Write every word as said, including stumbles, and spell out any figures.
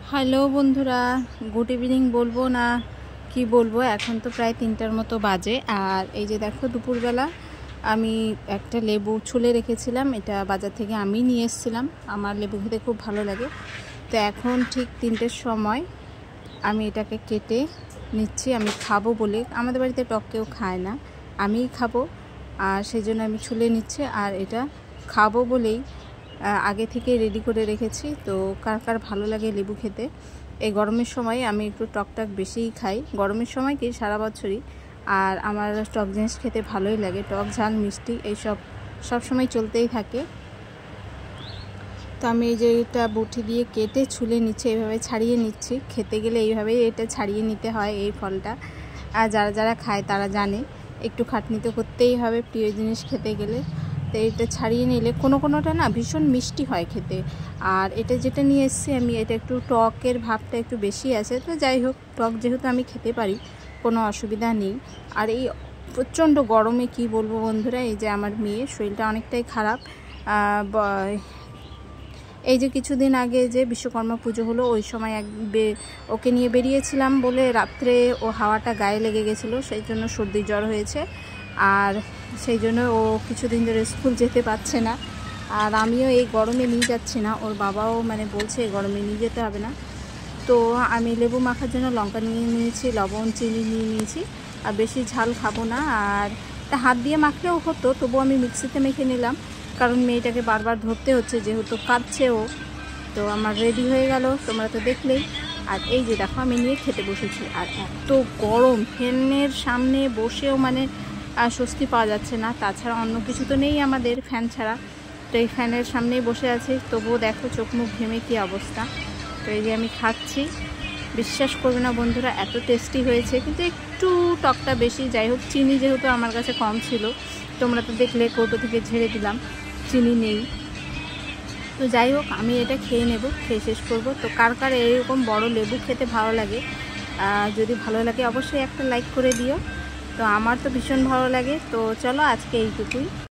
Hello বন্ধুরা, good evening বলবো না কি বলবো, এখন তো প্রায় তিনটার মতো বাজে। আর এই যে দেখো, দুপুরবেলা আমি একটা লেবু ছুলে রেখেছিলাম, এটা বাজার থেকে আমি নিয়ে এসেছিলাম। আমার লেবু খেতে খুব ভালো লাগে। তো এখন ঠিক তিনটের সময় আমি এটাকে কেটে নিচ্ছি, আমি খাবো বলে। আমাদের বাড়িতে টক কেউ খায় না, আমিই খাবো, আর সেই জন্য আমি ছুলে নিচ্ছি। আর এটা খাবো বলেই আগে থেকে রেডি করে রেখেছি। তো কার কার ভালো লাগে লেবু খেতে? এই গরমের সময় আমি একটু টক টক বেশিই খাই, গরমের সময় কি সারা বছরই। আর আমার টক জিনিস খেতে ভালোই লাগে, টক ঝাল মিষ্টি এইসব সব সময় চলতেই থাকে। তো আমি এই যে এটা বটি দিয়ে কেটে ছুলে নিচ্ছি, এইভাবে ছাড়িয়ে নিচ্ছি। খেতে গেলে এইভাবেই এটা ছাড়িয়ে নিতে হয় এই ফলটা। আর যারা যারা খায় তারা জানে একটু খাটনি তো করতেই হবে প্রিয় জিনিস খেতে গেলে। তো এটা ছাড়িয়ে নিলে কোনো কোনোটা না ভীষণ মিষ্টি হয় খেতে। আর এটা যেটা নিয়ে এসেছি আমি, এটা একটু টকের ভাবটা একটু বেশি আছে। তো যাই হোক, টক যেহেতু আমি খেতে পারি, কোনো অসুবিধা নেই। আর এই প্রচণ্ড গরমে কি বলবো বন্ধুরা, এই যে আমার মেয়ের শরীরটা অনেকটাই খারাপ। এই যে কিছুদিন আগে যে বিশ্বকর্মা পুজো হলো, ওই সময় এক ওকে নিয়ে বেরিয়েছিলাম বলে রাত্রে ও হাওয়াটা গায়ে লেগে গেছিলো, সেই জন্য সর্দি জ্বর হয়েছে। আর সেই জন্য ও কিছুদিন ধরে স্কুল যেতে পারছে না। আর আমিও এই গরমে নিয়ে যাচ্ছি না, ওর বাবাও মানে বলছে এই গরমে নিয়ে যেতে হবে না। তো আমি লেবু মাখার জন্য লঙ্কা নিয়ে নিয়েছি, লবণ চিনি নিয়ে নিয়েছি। আর বেশি ঝাল খাবো না। আর হাত দিয়ে মাখলেও হতো, তবু আমি মিক্সিতে মেখে নিলাম, কারণ মেয়েটাকে বারবার ধরতে হচ্ছে যেহেতু কাঁদছে ও। তো আমার রেডি হয়ে গেল, তোমরা তো দেখলেই। আর এই যে দেখো, আমি নিয়ে খেতে বসেছি। আর এত গরম, ফ্যানের সামনে বসেও মানে আর স্বস্তি পাওয়া যাচ্ছে না। তাছাড়া অন্য কিছু তো নেই আমাদের ফ্যান ছাড়া। তো এই ফ্যানের সামনেই বসে আছি, তবুও দেখো চোখ মুখ ঘেমে কী অবস্থা। তো এই যে আমি খাচ্ছি, বিশ্বাস করবে না বন্ধুরা, এত টেস্টি হয়েছে, কিন্তু একটু টকটা বেশি। যাই হোক, চিনি যেহেতু আমার কাছে কম ছিল, তোমরা তো দেখলে কৌটো থেকে ঝেড়ে দিলাম, চিনি নেই। তো যাই হোক, আমি এটা খেয়ে নেব, খেয়ে শেষ করব। তো কার কার এরকম বড় লেবু খেতে ভালো লাগে? যদি ভালো লাগে অবশ্যই একটা লাইক করে দিও। তো আমার তো ভীষণ ভালো লাগে। তো চলো, আজকে এইটুকুই।